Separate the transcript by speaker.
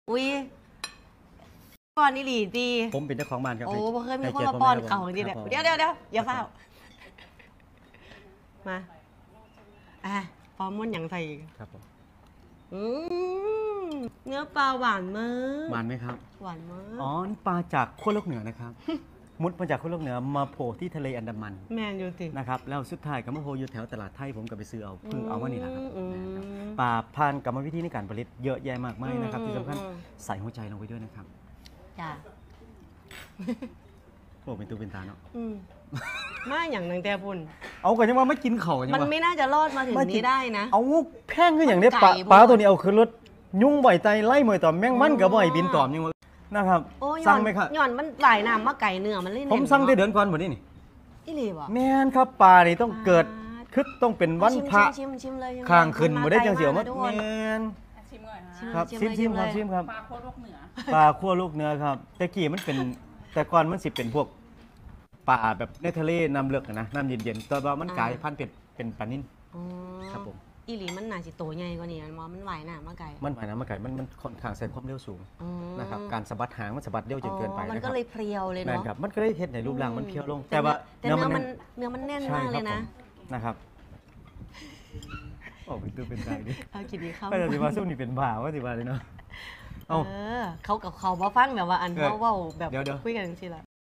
Speaker 1: อุ้ยป้อนนี่หลีดี
Speaker 2: ผมเป็นเจ้าของบ้านครับ
Speaker 1: โอ้บ่เคยมี
Speaker 2: ให้
Speaker 1: คน
Speaker 2: กียร
Speaker 1: มา
Speaker 2: ติ
Speaker 1: ป้อน
Speaker 2: ผม
Speaker 1: เขา
Speaker 2: ครับ
Speaker 1: ดีเนี่ย
Speaker 2: ผม
Speaker 1: เดี๋ยวอย่าเฝ้ามาพร้อมมันอย่างไทย
Speaker 2: ครับผม
Speaker 1: อืมเนื้อปลาหวานมาก
Speaker 2: หวานไหมครับ
Speaker 1: หวานมาก
Speaker 2: อ๋อนี่ปลาจากขั้วโลกเหนือนะครับ มุดมาจากขั้วโลกเหนือมาโผล่ที่ทะเลอันดามัน
Speaker 1: แมนอยู่ติ
Speaker 2: นะครับแล้วสุดท้ายก็มาโผล่อยู่แถวตลาดไทยผมก็ไปซื้อเอาเพิ่งเอามานี่แหละครับ
Speaker 1: อืม
Speaker 2: ปลาผ่านกรรมวิธีในการผลิตเยอะแยะมากมายนะครับ
Speaker 1: อืม
Speaker 2: ที่สำคัญ
Speaker 1: อืม
Speaker 2: ใส่หัวใจลงไปด้วยนะครับ
Speaker 1: จ้ะ
Speaker 2: โอ้เป็นตัวเป็นตาเนาะ
Speaker 1: อืมมาอย่างนางแต่พุ่น
Speaker 2: เอากันยังว่าไม่กินเข่ากันยัง
Speaker 1: มัน
Speaker 2: ว่า
Speaker 1: ไม่น่าจะรอดมาถึงนี้ได้นะ
Speaker 2: เอาแพงขึ้นอย่างนี้
Speaker 1: ไก่
Speaker 2: ปลา
Speaker 1: บ่
Speaker 2: ตัวนี้เอาขึ้นรถยุ่งบ่อยใจไล่มวยต่อมแมงมันกับบ่อยบินตอมยังว่านะครับ
Speaker 1: โอ้ย
Speaker 2: สั่งไหมครับ
Speaker 1: หย่อนมันหลายน้ำมาไก่เนื้อมันเล่น
Speaker 2: ผมสั่งได้เดือนก่อนหมดนี่
Speaker 1: อีหลีบ่
Speaker 2: แม่นครับปลานี่ต้องเกิดคึดต้องเป็นวันพระ
Speaker 1: ชิมเลย
Speaker 2: ข้างขึ้นบ่ได้จังเสียว
Speaker 1: มา
Speaker 2: มา
Speaker 1: ทุก
Speaker 2: แม
Speaker 1: คน่
Speaker 2: น
Speaker 3: ชิมก่อนนะ
Speaker 2: ครับ
Speaker 1: ชิมเลย
Speaker 2: ชิมครับ
Speaker 3: ปลาโคตรโลกเหนือ
Speaker 2: ปลาคั่วลูกเนื้อครับแต่กี้มันเป็นแต่ก่อนมันสิเป็นพวกปลาแบบในทะเลน้ำเลือกนะน้ำเย็นๆแต่ว่ามันกลายพันธุ์เป็นปลานิ่น
Speaker 1: อ๋อ
Speaker 2: ครับผม
Speaker 1: อีหลีมันน่าสิโตใหญ่กว่านี้มันไหวน้ำมาไก่
Speaker 2: มันหมายน้ำมาไก่มันค่อนข้างใช้ความเร็วสูง
Speaker 1: อ๋อ
Speaker 2: นะครับการสะบัดหางมันสะบัดเร็วจนเกินไป
Speaker 1: มัน
Speaker 2: นะค
Speaker 1: ก็
Speaker 2: รับ
Speaker 1: เลยเพรียวเลย
Speaker 2: นั่น
Speaker 1: เนาะ
Speaker 2: ครับมันก็ได้เห็ดในรูปร่างมันเพี้ยวลง
Speaker 1: แต่
Speaker 2: แต่ว่า
Speaker 1: เนื้อมัน
Speaker 2: แน่น
Speaker 1: เนื้อมันแน่น
Speaker 2: ใช่
Speaker 1: มาก
Speaker 2: ค
Speaker 1: เล
Speaker 2: รับ
Speaker 1: ย
Speaker 2: ผ
Speaker 1: นะ
Speaker 2: มนะครับโอ้เป็นตัวเป็นใจดิ
Speaker 1: เอากินดีเข้า
Speaker 2: ก็จะสิว่าสู้นี่เป็นบ่าว่าสิว่าเลยเนาะ
Speaker 1: เขากับเขาบ่ฟังแบบว่าอัน
Speaker 2: เออ
Speaker 1: เขาเว้าแบบ
Speaker 2: เดี๋ยว
Speaker 1: คุยกันจังซี่ล่ะ